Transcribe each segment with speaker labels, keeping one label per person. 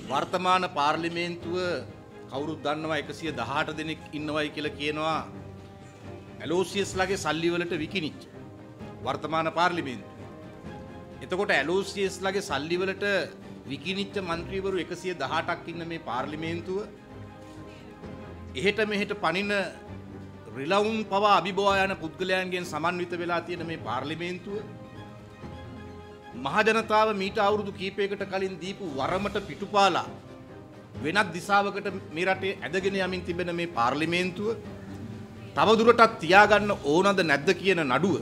Speaker 1: වර්තමාන පාර්ලිමේන්තුව කවුරුත් දන්නවා 118 දෙනෙක් ඉන්නවයි කියලා කියනවා ඇලෝසියස්ලාගේ සල්ලි වලට විකිණිච්ච වර්තමාන පාර්ලිමේන්තුව. එතකොට ඇලෝසියස්ලාගේ සල්ලි වලට විකිණිච්ච മന്ത്രിවරු 118ක් ඉන්න මේ පාර්ලිමේන්තුව එහෙට මෙහෙට පනින රිලවුන් පවා අභිබවා යන පුද්ගලයන්ගෙන් සමන්විත වෙලා තියෙන මේ පාර්ලිමේන්තුව මහජනතාව මීට අවුරුදු කීපයකට කලින් දීපු වරමට පිටුපාලා වෙනත් දිශාවකට මේ රටේ ඇදගෙන යමින් තිබෙන මේ පාර්ලිමේන්තුව තවදුරටත් තියාගන්න ඕනද නැද්ද කියන නඩුව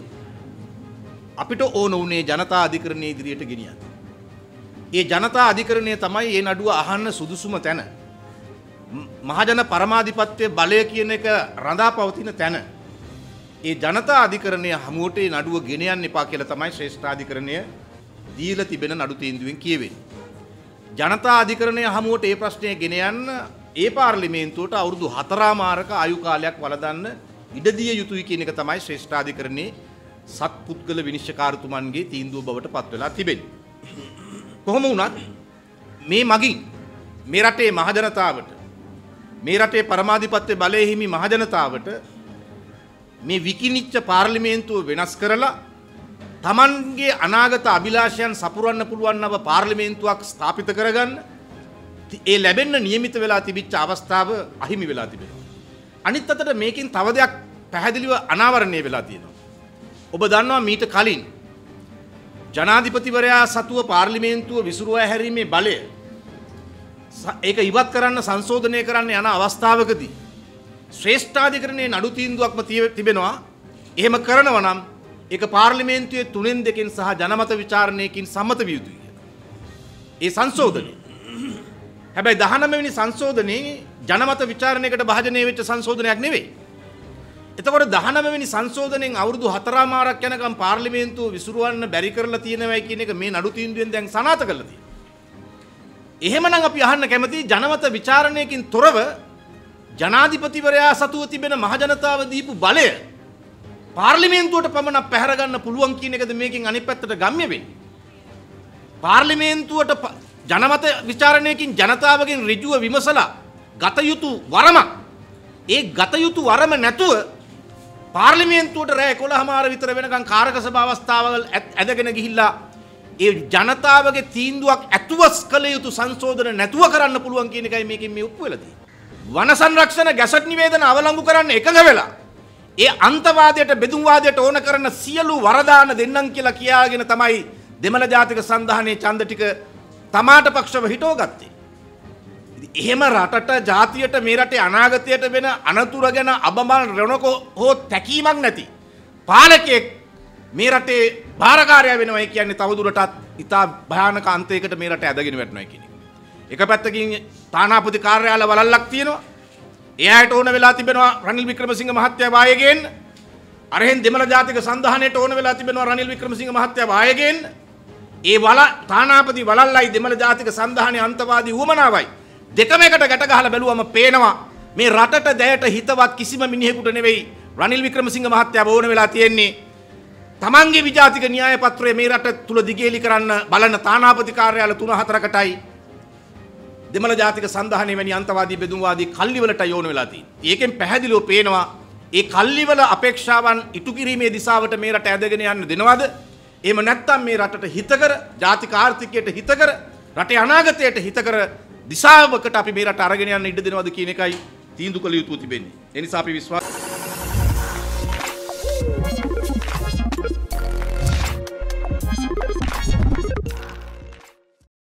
Speaker 1: අපිට ඕන උනේ ජනතා අධිකරණයේ ඉදිරියට ගෙනියන්න. ඒ ජනතා අධිකරණය තමයි මේ නඩුව අහන්න සුදුසුම තැන. මහජන පරමාධිපත්‍ය බලය කියන එක රඳාපවතින තැන. ඒ ජනතා අධිකරණය හමුවට මේ නඩුව ගෙන යන්න එපා කියලා තමයි ශ්‍රේෂ්ඨාධිකරණය දීලා තිබෙන නඩු තීන්දුවෙන් කියවෙන්නේ. ජනතා අධිකරණය හමුවට මේ ප්‍රශ්නය ගෙන යන්න ඒ පාර්ලිමේන්තුවට අවුරුදු 4මාරක ආයු කාලයක් වළඳන්න ඉඩ දිය යුතුයි කියන එක තමයි ශ්‍රේෂ්ඨාධිකරණයේ සත්පුද්ගල විනිශ්චයකාරතුමන්ගේ තීන්දුව බවට පත් වෙලා තිබෙන්නේ. කොහොම වුණත් මේ මගින් මේ රටේ මහජනතාවට මේ රටේ පරමාධිපත්‍ය බලයේ හිමි මහජනතාවට මේ විකිණිච්ච පාර්ලිමේන්තුව වෙනස් කරලා තමන්ගේ අනාගත අභිලාෂයන් සපුරන්න පුළුවන් නව පාර්ලිමේන්තුවක් ස්ථාපිත කරගන්න ඒ ලැබෙන්න නියමිත වෙලා තිබිච්ච අවස්ථාව අහිමි වෙලා තිබෙනවා. අනිත් අතට මේකෙන් තව දෙයක් පැහැදිලිව අනාවරණය වෙලා තියෙනවා. ඔබ දන්නවා මීට කලින් ජනාධිපතිවරයා සතුව පාර්ලිමේන්තුව විසිරුවා හැරීමේ බලය ඒක ඉවත් කරන්න සංශෝධනය කරන්න යන අවස්ථාවකදී ශ්‍රේෂ්ඨාධිකරණයේ නඩු තීන්දුවක්ම තිබෙනවා. එහෙම කරනවා නම් ඒක පාර්ලිමේන්තුවේ 3/2 සහ ජනමත විචාරණයකින් සම්මත විය යුතුයි. ඒ සංශෝධනය. හැබැයි 19 වෙනි සංශෝධනයේ ජනමත විචාරණයකට භාජනය වෙච්ච සංශෝධනයක් නෙවෙයි. එතකොට 19 වෙනි සංශෝධනයෙන් අවුරුදු 4මාරක් යනකම් පාර්ලිමේන්තුව විසිරවන්න බැරි කරලා තියෙනවයි කියන එක මේ නඩු තීන්දුවෙන් දැන් සනාථ කරලා තියෙනවා. එහෙමනම් අපි අහන්න කැමති ජනමත විචාරණයකින් තොරව ජනාධිපතිවරයා සතුව තිබෙන මහජනතාව දීපු බලය පාර්ලිමේන්තුවට පමණක් පැහැර ගන්න පුළුවන් කියන එකද මේකෙන් අනිත් පැත්තට ගම්ම්‍ය වෙන්නේ. පාර්ලිමේන්තුවට ජනමත විචාරණයකින් ජනතාවගෙන් ඍජුව විමසලා ගත යුතු වරමක් ඒ ගත යුතු වරම නැතුව පාර්ලිමේන්තුවට රැ 11:00 විතර වෙනකන් කාරක සභා අවස්ථාවල් ඇදගෙන ගිහිල්ලා ඒ ජනතාවගේ තීන්දුවක් ඇතුවස් කළ යුතු සංශෝධන නැතුව කරන්න පුළුවන් කියන එකයි මේකෙන් මේ ඔප්පු වෙලා තියෙන්නේ. වන සංරක්ෂණ ගැසට් නිවේදන අවලංගු කරන්න එකඟ වෙලා ඒ අන්තවාදයට බෙදුම්වාදයට ඕන කරන සියලු වරදාන දෙන්නම් කියලා කියාගෙන තමයි දෙමළ ජාතික සන්ධානයේ ඡන්ද ටික තමාට පක්ෂව හිටවගත්තේ. එහෙම රටට ජාතියට මේ රටේ අනාගතයට වෙන අනතුරු ගැන අබමල් රණක හෝ තැකීමක් නැති පාලකයෙක් මේ රටේ භාරකාරයා වෙනවා කියන්නේ තවදුරටත් ඉතා භයානක අන්තයකට මේ රට ඇදගෙන වැටෙනවා කියන එක. එක පැත්තකින් තානාපති කාර්යාල වලල්ලක් තියෙනවා. එයාට ඕන වෙලා තිබෙනවා රනිල් වික්‍රමසිංහ මහත්තයා වායේ ගේන්න. අරහෙන් දෙමළ ජාතික සන්ධානයට ඕන වෙලා තිබෙනවා රනිල් වික්‍රමසිංහ මහත්තයා වායේ ගේන්න. ඒ තානාපති වලල්ලයි දෙමළ ජාතික සන්ධානයේ අන්තවාදී උවමනාවයි දෙකම එකට ගැට ගහලා බැලුවම පේනවා මේ රටට දැයට හිතවත් කිසිම මිනිහෙකුට නෙවෙයි රනිල් වික්‍රමසිංහ මහත්තයා ඕන වෙලා තියෙන්නේ. තමන්ගේ විජාතික න්‍යාය පත්‍රය මේ රට තුල දිගේලි කරන්න බලන තානාපති කාර්යාල 3-4කටයි දෙමළ ජාතික සන්ධානයේ වැනි අන්තවාදී බෙදුම්වාදී කල්ලිවලට යොණ වෙලා තියෙන්නේ. ඒකෙන් පැහැදිලිව පේනවා ඒ කල්ලිවල අපේක්ෂාවන් ඉටු කිරීමේ දිශාවට මේ රට ඇදගෙන යන්න දෙනවද? එහෙම නැත්නම් මේ රටට හිතකර ජාතික ආර්ථිකයට හිතකර රටේ අනාගතයට හිතකර දිශාවකට අපි මේ රට අරගෙන යන්න ඉඩ දෙනවද කියන එකයි තීන්දුව කළ යුතු තිබෙන්නේ. ඒ නිසා අපි විශ්වාස